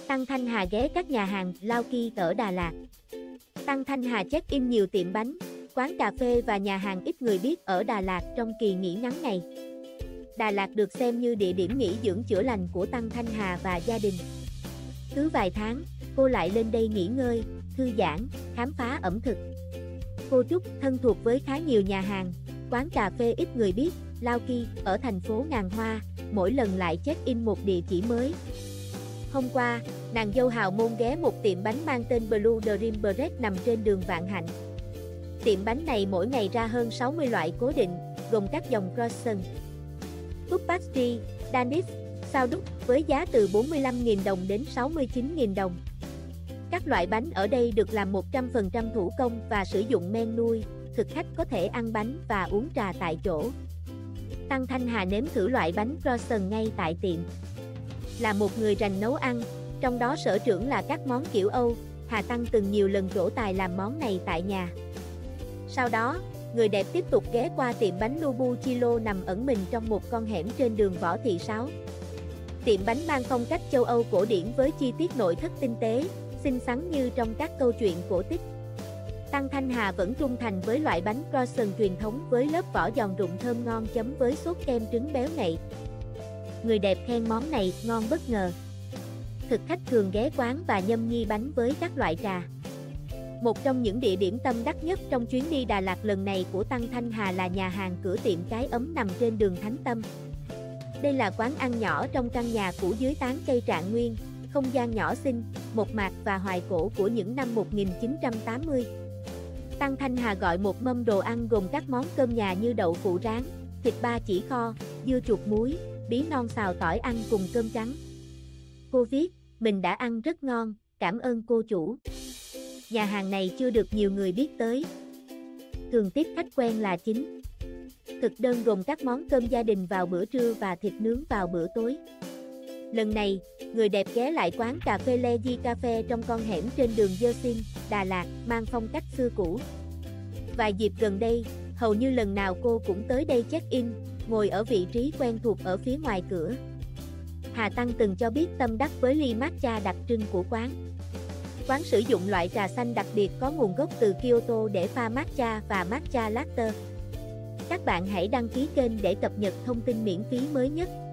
Tăng Thanh Hà ghé các nhà hàng Lao Ki ở Đà Lạt. Tăng Thanh Hà check-in nhiều tiệm bánh, quán cà phê và nhà hàng ít người biết ở Đà Lạt trong kỳ nghỉ ngắn này. Đà Lạt được xem như địa điểm nghỉ dưỡng chữa lành của Tăng Thanh Hà và gia đình. Cứ vài tháng, cô lại lên đây nghỉ ngơi, thư giãn, khám phá ẩm thực. Cô Trúc thân thuộc với khá nhiều nhà hàng, quán cà phê ít người biết, Lao Ki ở thành phố Ngàn Hoa, mỗi lần lại check-in một địa chỉ mới. Hôm qua, nàng dâu hào môn ghé một tiệm bánh mang tên Blue Dream Bread nằm trên đường Vạn Hạnh. Tiệm bánh này mỗi ngày ra hơn 60 loại cố định, gồm các dòng croissant, cúp pastry, danis, sourdough với giá từ 45.000 đồng đến 69.000 đồng. Các loại bánh ở đây được làm 100% thủ công và sử dụng men nuôi, thực khách có thể ăn bánh và uống trà tại chỗ. Tăng Thanh Hà nếm thử loại bánh croissant ngay tại tiệm. Là một người rành nấu ăn, trong đó sở trường là các món kiểu Âu, Hà Tăng từng nhiều lần trổ tài làm món này tại nhà. Sau đó, người đẹp tiếp tục ghé qua tiệm bánh Nobu Chilo nằm ẩn mình trong một con hẻm trên đường Võ Thị Sáu. Tiệm bánh mang phong cách châu Âu cổ điển với chi tiết nội thất tinh tế, xinh xắn như trong các câu chuyện cổ tích. Tăng Thanh Hà vẫn trung thành với loại bánh croissant truyền thống với lớp vỏ giòn rụng thơm ngon chấm với sốt kem trứng béo ngậy. Người đẹp khen món này ngon bất ngờ. Thực khách thường ghé quán và nhâm nhi bánh với các loại trà. Một trong những địa điểm tâm đắc nhất trong chuyến đi Đà Lạt lần này của Tăng Thanh Hà là nhà hàng Cửa Tiệm Cái Ấm nằm trên đường Thánh Tâm. Đây là quán ăn nhỏ trong căn nhà cũ dưới tán cây Trạng Nguyên, không gian nhỏ xinh, mộc mạc và hoài cổ của những năm 1980. Tăng Thanh Hà gọi một mâm đồ ăn gồm các món cơm nhà như đậu phụ rán, thịt ba chỉ kho, dưa chuột muối, bí non xào tỏi ăn cùng cơm trắng. Cô viết, mình đã ăn rất ngon, cảm ơn cô chủ. Nhà hàng này chưa được nhiều người biết tới. Thường tiếp khách quen là chính. Thực đơn gồm các món cơm gia đình vào bữa trưa và thịt nướng vào bữa tối. Lần này, người đẹp ghé lại quán cà phê Leji Cafe trong con hẻm trên đường Dơ Xin, Đà Lạt, mang phong cách xưa cũ. Vài dịp gần đây, hầu như lần nào cô cũng tới đây check-in, ngồi ở vị trí quen thuộc ở phía ngoài cửa. Hà Tăng từng cho biết tâm đắc với ly matcha đặc trưng của quán. Quán sử dụng loại trà xanh đặc biệt có nguồn gốc từ Kyoto để pha matcha và matcha latte. Các bạn hãy đăng ký kênh để cập nhật thông tin miễn phí mới nhất.